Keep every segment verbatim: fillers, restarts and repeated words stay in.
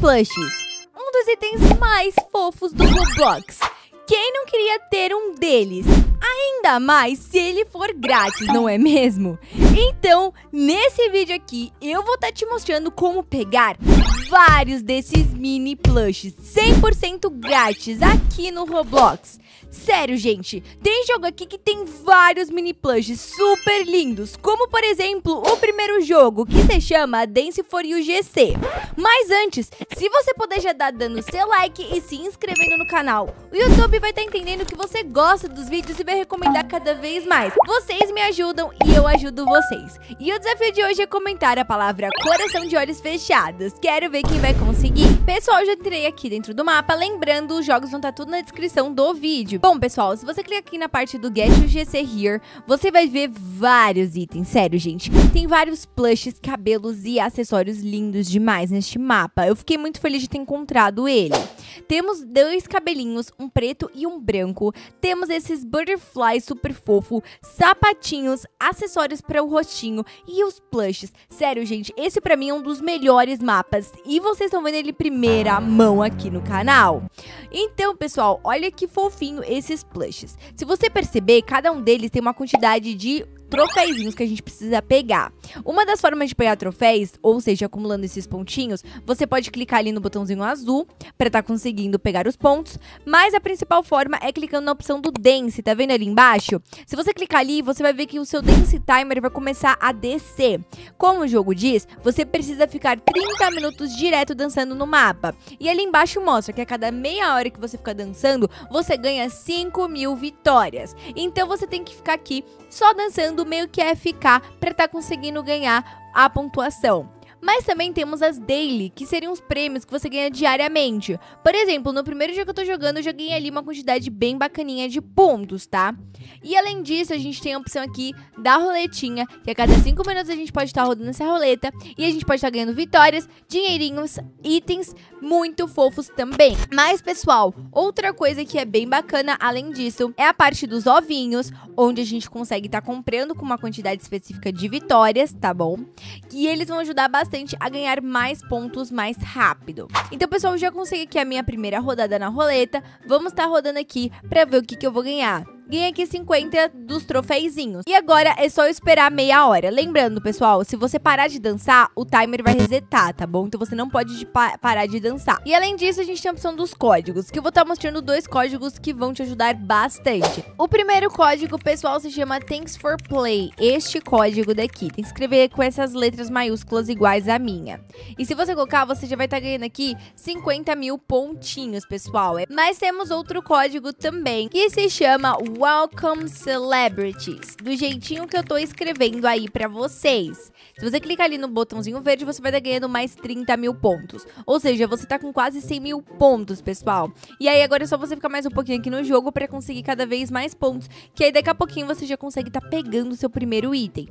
plushes, um dos itens mais fofos do Roblox. Quem não queria ter um deles? Ainda mais se ele for grátis, não é mesmo? Então, nesse vídeo aqui, eu vou estar te mostrando como pegar vários desses mini plushes cem por cento grátis aqui no Roblox. Sério, gente, tem jogo aqui que tem vários mini plushes super lindos, como por exemplo, o primeiro jogo, que se chama Dance for You G C. Mas antes, se você puder já dar dando seu like e se inscrevendo no canal, o YouTube vai estar entendendo que você gosta dos vídeos e vai recomendar cada vez mais. Vocês me ajudam e eu ajudo vocês. E o desafio de hoje é comentar a palavra coração de olhos fechados. Quero ver quem vai conseguir. Pessoal, eu já entrei aqui dentro do mapa, lembrando, os jogos vão estar tudo na descrição do vídeo. Bom, pessoal, se você clicar aqui na parte do Get U G C Here, você vai ver vários itens. Sério, gente, tem vários plushes, cabelos e acessórios lindos demais neste mapa. Eu fiquei muito feliz de ter encontrado ele. Temos dois cabelinhos, um preto e um branco. Temos esses butterflies super fofo, sapatinhos, acessórios para o rostinho e os plushes. Sério, gente, esse pra mim é um dos melhores mapas e vocês estão vendo ele primeira mão aqui no canal. Então, pessoal, olha que fofinho esses plushes. Se você perceber, cada um deles tem uma quantidade de troféuzinhos que a gente precisa pegar. Uma das formas de pegar troféus, ou seja, acumulando esses pontinhos, você pode clicar ali no botãozinho azul para estar conseguindo pegar os pontos, mas a principal forma é clicando na opção do Dance, tá vendo ali embaixo? Se você clicar ali, você vai ver que o seu Dance Timer vai começar a descer. Como o jogo diz, você precisa ficar trinta minutos direto dançando no mapa. E ali embaixo mostra que a cada meia hora que você ficar dançando, você ganha cinco mil vitórias. Então você tem que ficar aqui só dançando meio que é ficar para estar conseguindo ganhar a pontuação. Mas também temos as daily, que seriam os prêmios que você ganha diariamente. Por exemplo, no primeiro dia que eu tô jogando, eu já ganhei ali uma quantidade bem bacaninha de pontos, tá? E além disso, a gente tem a opção aqui da roletinha, que a cada cinco minutos a gente pode estar rodando essa roleta e a gente pode estar ganhando vitórias, dinheirinhos, itens muito fofos também. Mas, pessoal, outra coisa que é bem bacana, além disso, é a parte dos ovinhos, onde a gente consegue estar comprando com uma quantidade específica de vitórias, tá bom? E eles vão ajudar bastante a ganhar mais pontos mais rápido. Então, pessoal, eu já consegui aqui a minha primeira rodada na roleta. Vamos estar rodando aqui pra ver o que que eu vou ganhar. Ganhei aqui cinquenta dos troféuzinhos. E agora é só esperar meia hora. Lembrando, pessoal, se você parar de dançar, o timer vai resetar, tá bom? Então você não pode de pa parar de dançar. E além disso, a gente tem a opção dos códigos, que eu vou estar mostrando dois códigos que vão te ajudar bastante. O primeiro código, pessoal, se chama Thanks for Play. Este código daqui. Tem que escrever com essas letras maiúsculas iguais à minha. E se você colocar, você já vai estar ganhando aqui cinquenta mil pontinhos, pessoal. Mas temos outro código também, que se chama Welcome Celebrities, do jeitinho que eu tô escrevendo aí pra vocês. Se você clicar ali no botãozinho verde, você vai estar ganhando mais trinta mil pontos. Ou seja, você tá com quase cem mil pontos, pessoal. E aí agora é só você ficar mais um pouquinho aqui no jogo pra conseguir cada vez mais pontos, que aí daqui a pouquinho você já consegue estar pegando o seu primeiro item.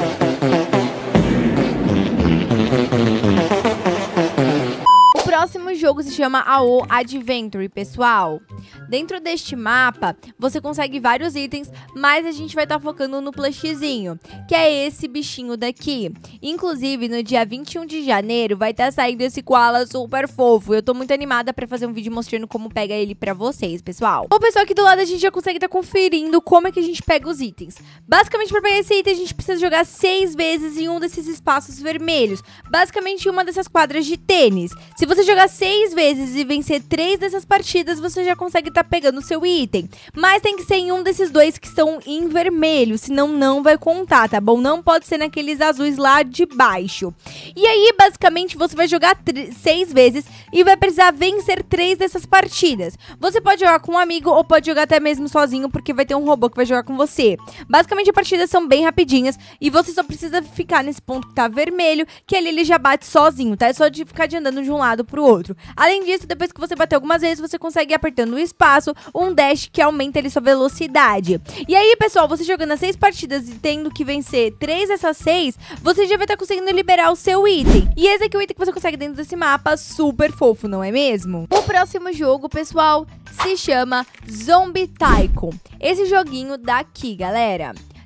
O próximo jogo se chama A O Adventure, pessoal. Dentro deste mapa, você consegue vários itens, mas a gente vai estar focando no plushzinho, que é esse bichinho daqui. Inclusive, no dia vinte e um de janeiro, vai estar saindo esse koala super fofo. Eu tô muito animada pra fazer um vídeo mostrando como pega ele pra vocês, pessoal. Bom, pessoal, aqui do lado a gente já consegue estar conferindo como é que a gente pega os itens. Basicamente, pra pegar esse item, a gente precisa jogar seis vezes em um desses espaços vermelhos. Basicamente, em uma dessas quadras de tênis. Se você jogar seis vezes e vencer três dessas partidas, você já consegue estar pegando o seu item. Mas tem que ser em um desses dois que estão em vermelho, senão não vai contar, tá bom? Não pode ser naqueles azuis lá de baixo. E aí, basicamente, você vai jogar seis vezes e vai precisar vencer três dessas partidas. Você pode jogar com um amigo ou pode jogar até mesmo sozinho, porque vai ter um robô que vai jogar com você. Basicamente, as partidas são bem rapidinhas e você só precisa ficar nesse ponto que tá vermelho, que ali ele já bate sozinho, tá? É só de ficar de andando de um lado pro outro. Além disso, depois que você bater algumas vezes, você consegue ir apertando o espaço, um dash que aumenta ali sua velocidade. E aí, pessoal, você jogando as seis partidas e tendo que vencer três dessas seis, você já vai estar conseguindo liberar o seu item. E esse aqui é o item que você consegue dentro desse mapa super fofo, não é mesmo? O próximo jogo, pessoal, se chama Zombie Tycoon. Esse joguinho daqui, galera.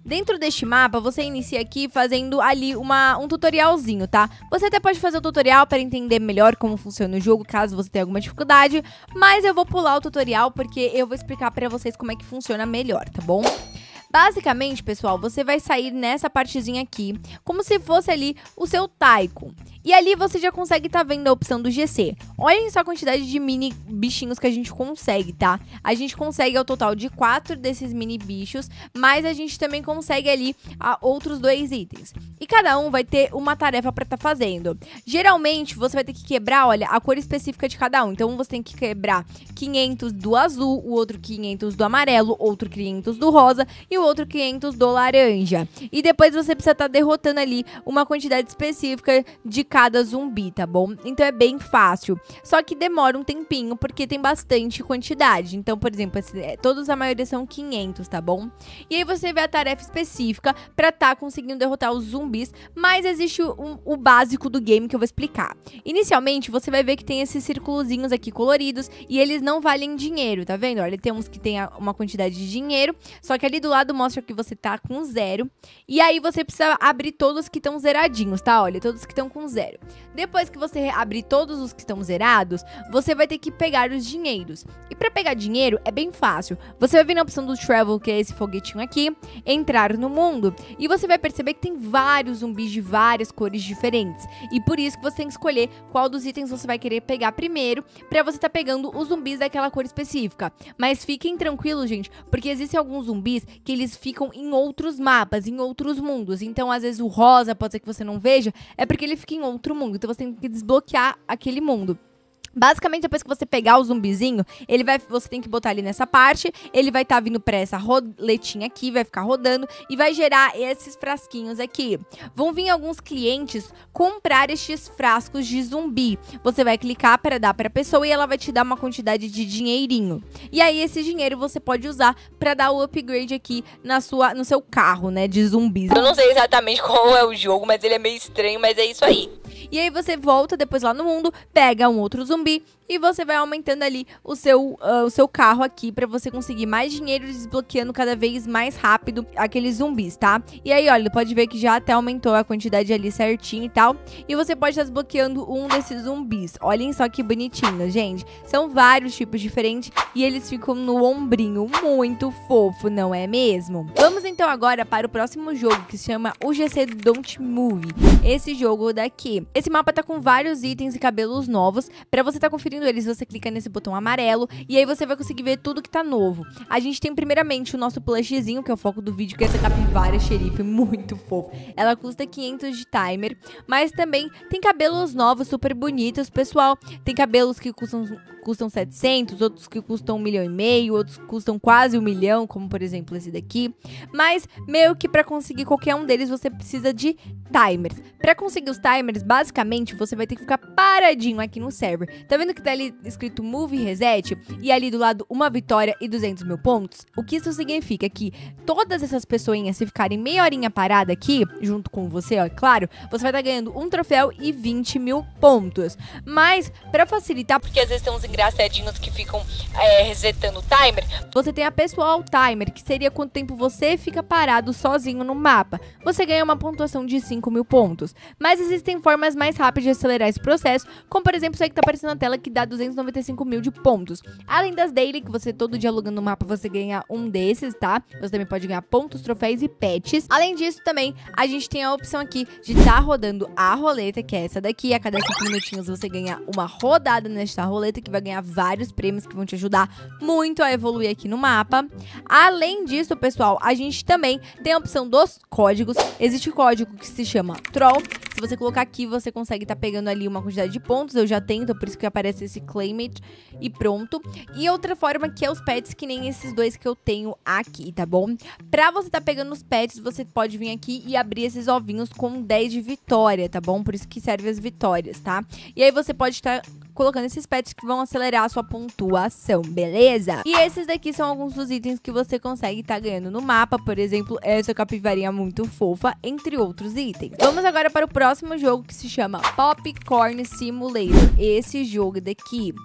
Dentro deste mapa, você inicia aqui fazendo ali uma, um tutorialzinho, tá? Você até pode fazer o tutorial para entender melhor como funciona o jogo, caso você tenha alguma dificuldade, mas eu vou pular o tutorial porque eu vou explicar para vocês como é que funciona melhor, tá bom? Basicamente, pessoal, você vai sair nessa partezinha aqui, como se fosse ali o seu Tycoon. E ali você já consegue estar tá vendo a opção do G C. Olhem só a quantidade de mini bichinhos que a gente consegue, tá? A gente consegue ao total de quatro desses mini bichos, mas a gente também consegue ali a, outros dois itens. E cada um vai ter uma tarefa para estar tá fazendo. Geralmente, você vai ter que quebrar, olha, a cor específica de cada um. Então, você tem que quebrar quinhentos do azul, o outro quinhentos do amarelo, outro quinhentos do rosa e o outro quinhentos do laranja. E depois você precisa estar tá derrotando ali uma quantidade específica de cada zumbi, tá bom? Então é bem fácil. Só que demora um tempinho, porque tem bastante quantidade. Então, por exemplo, todos a maioria são quinhentos, tá bom? E aí você vê a tarefa específica pra tá conseguindo derrotar os zumbis, mas existe o, o básico do game que eu vou explicar. Inicialmente, você vai ver que tem esses círculozinhos aqui coloridos e eles não valem dinheiro, tá vendo? Olha, tem uns que tem uma quantidade de dinheiro, só que ali do lado mostra que você tá com zero. E aí você precisa abrir todos que estão zeradinhos, tá? Olha, todos que estão com zero. Depois que você abrir todos os que estão zerados, você vai ter que pegar os dinheiros. E pra pegar dinheiro é bem fácil. Você vai vir na opção do Travel, que é esse foguetinho aqui, entrar no mundo. E você vai perceber que tem vários zumbis de várias cores diferentes. E por isso que você tem que escolher qual dos itens você vai querer pegar primeiro, pra você tá pegando os zumbis daquela cor específica. Mas fiquem tranquilos, gente, porque existem alguns zumbis que eles ficam em outros mapas, em outros mundos. Então, às vezes, o rosa pode ser que você não veja, é porque ele fica em outro mundo. Então, você tem que desbloquear aquele mundo. Basicamente, depois que você pegar o zumbizinho, ele vai, você tem que botar ali nessa parte, ele vai estar tá vindo pra essa roletinha aqui, vai ficar rodando e vai gerar esses frasquinhos aqui. Vão vir alguns clientes comprar estes frascos de zumbi. Você vai clicar para dar pra pessoa e ela vai te dar uma quantidade de dinheirinho. E aí, esse dinheiro você pode usar pra dar o upgrade aqui na sua, no seu carro, né, de zumbis. Eu não sei exatamente qual é o jogo, mas ele é meio estranho, mas é isso aí. E aí você volta depois lá no mundo, pega um outro zumbi e você vai aumentando ali o seu, uh, o seu carro aqui pra você conseguir mais dinheiro, desbloqueando cada vez mais rápido aqueles zumbis, tá? E aí, olha, pode ver que já até aumentou a quantidade ali certinho e tal. E você pode estar desbloqueando um desses zumbis. Olhem só que bonitinho, gente. São vários tipos diferentes e eles ficam no ombrinho. Muito fofo, não é mesmo? Vamos então agora para o próximo jogo, que se chama o G C Don't Move. Esse jogo daqui. Esse mapa tá com vários itens e cabelos novos. Pra você tá conferindo eles, você clica nesse botão amarelo e aí você vai conseguir ver tudo que tá novo. A gente tem primeiramente o nosso plushzinho, que é o foco do vídeo, que é essa capivara xerife, muito fofo. Ela custa quinhentos de timer, mas também tem cabelos novos super bonitos, pessoal. Tem cabelos que custam, custam setecentos, outros que custam um milhão e meio, outros que custam quase um milhão, como por exemplo esse daqui. Mas meio que pra conseguir qualquer um deles, você precisa de timers. Pra conseguir os timers, basicamente, você vai ter que ficar paradinho aqui no server. Tá vendo que tá ali escrito Move Reset e ali do lado uma vitória e duzentos mil pontos? O que isso significa? Que todas essas pessoinhas, se ficarem meia horinha parada aqui, junto com você, ó, claro, você vai estar ganhando um troféu e vinte mil pontos. Mas, pra facilitar, porque às vezes tem uns engraçadinhos que ficam é, resetando o timer, você tem a pessoal timer, que seria quanto tempo você fica parado sozinho no mapa. Você ganha uma pontuação de cinco mil pontos. Mas existem formas mais rápidas de acelerar esse processo, como por exemplo isso aí que tá aparecendo na tela, que dá duzentos e noventa e cinco mil de pontos. Além das daily, que você todo dia alugando o mapa, você ganha um desses, tá? Você também pode ganhar pontos, troféus e pets. Além disso, também, a gente tem a opção aqui de estar tá rodando a roleta, que é essa daqui. A cada cinco minutinhos você ganha uma rodada nesta roleta, que vai ganhar vários prêmios que vão te ajudar muito a evoluir aqui no mapa. Além disso, pessoal, a gente também tem a opção dos códigos. Existe o código que se chama Troll. Se você colocar aqui, você consegue estar tá pegando ali uma quantidade de pontos. Eu já tenho, então por isso que aparece esse Claim It e pronto. E outra forma que é os pets, que nem esses dois que eu tenho aqui, tá bom? Pra você tá pegando os pets, você pode vir aqui e abrir esses ovinhos com dez de vitória, tá bom? Por isso que serve as vitórias, tá? E aí você pode estar tá colocando esses pets que vão acelerar a sua pontuação, beleza? E esses daqui são alguns dos itens que você consegue estar tá ganhando no mapa, por exemplo, essa capivarinha muito fofa, entre outros itens. Vamos agora para o próximo jogo, que se chama Popcorn Simulator. Esse jogo daqui,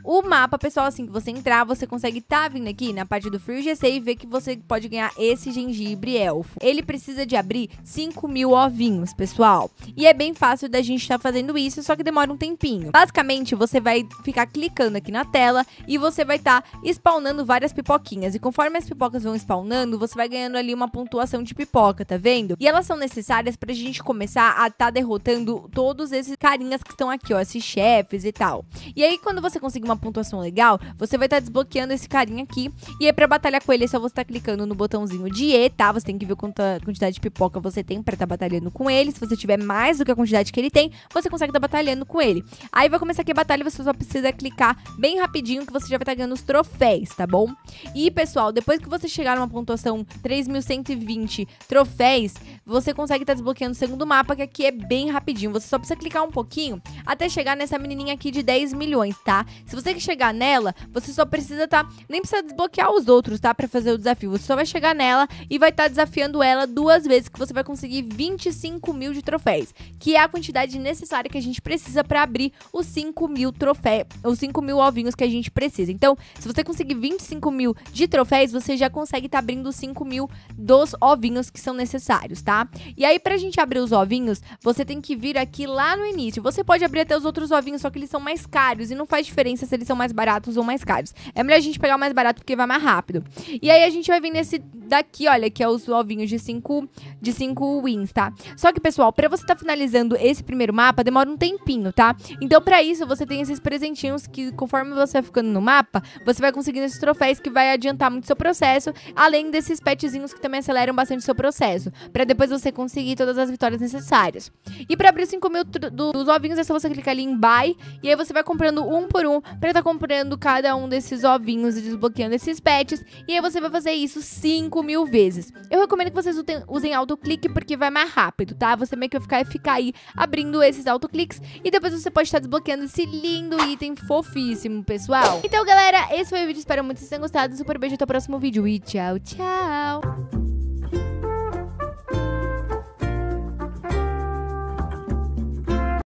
O mapa, pessoal, assim que você entrar, você consegue tá vindo aqui na parte do Free G C e ver que você pode ganhar esse gengibre elfo. Ele precisa de abrir cinco mil ovinhos, pessoal. E é bem fácil da gente estar tá fazendo isso, só que demora um tempinho. Basicamente, você vai ficar clicando aqui na tela e você vai estar tá spawnando várias pipoquinhas. E conforme as pipocas vão spawnando, você vai ganhando ali uma pontuação de pipoca, tá vendo? E elas são necessárias pra gente começar a tá derrotando todos esses carinhas que estão aqui, ó, esses chefes e tal. E aí, quando você conseguir uma pontuação legal, você vai estar tá desbloqueando esse carinha aqui. E aí, pra batalhar com ele, é só você tá clicando no botãozinho de E, tá? Você tem que ver quanta quantidade de pipoca você tem pra tá batalhando com ele. Se você tiver mais do que a quantidade que ele tem, você consegue tá batalhando com ele. Aí vai começar aqui a batalha e você só precisa clicar bem rapidinho que você já vai estar tá ganhando os troféus, tá bom? E, pessoal, depois que você chegar numa pontuação três mil cento e vinte troféus, você consegue estar tá desbloqueando o segundo mapa, que aqui é bem rapidinho. Você só precisa clicar um pouquinho até chegar nessa menininha aqui de dez milhões, tá? Se você chegar nela, você só precisa tá... Nem precisa desbloquear os outros, tá? Pra fazer o desafio. Você só vai chegar nela e vai estar tá desafiando ela duas vezes, que você vai conseguir vinte e cinco mil de troféus, que é a quantidade necessária que a gente precisa pra abrir os cinco mil troféus, os cinco mil ovinhos que a gente precisa. Então, se você conseguir vinte e cinco mil de troféus, você já consegue estar tá abrindo os cinco mil dos ovinhos que são necessários, tá? E aí, pra gente abrir os ovinhos, você tem que vir aqui lá no início. Você pode abrir até os outros ovinhos, só que eles são mais caros e não faz diferença se eles são mais baratos ou mais caros. É melhor a gente pegar o mais barato porque vai mais rápido. E aí, a gente vai vir nesse daqui, olha, que é os ovinhos de cinco de cinco wins, tá? Só que, pessoal, pra você tá finalizando esse primeiro mapa, demora um tempinho, tá? Então, pra isso, você tem esses presentinhos que, conforme você vai ficando no mapa, você vai conseguindo esses troféus que vai adiantar muito o seu processo, além desses petzinhos que também aceleram bastante o seu processo, pra depois você conseguir todas as vitórias necessárias. E pra abrir os cinco mil do, dos ovinhos, é só você clicar ali em Buy, e aí você vai comprando um por um, pra tá comprando cada um desses ovinhos e desbloqueando esses pets, e aí você vai fazer isso cinco mil vezes. Eu recomendo que vocês usem autoclique, porque vai mais rápido, tá? Você meio que vai ficar, ficar aí abrindo esses autocliques, e depois você pode estar desbloqueando esse lindo item fofíssimo, pessoal. Então, galera, esse foi o vídeo, espero muito que vocês tenham gostado. Super beijo, até o próximo vídeo e tchau, tchau!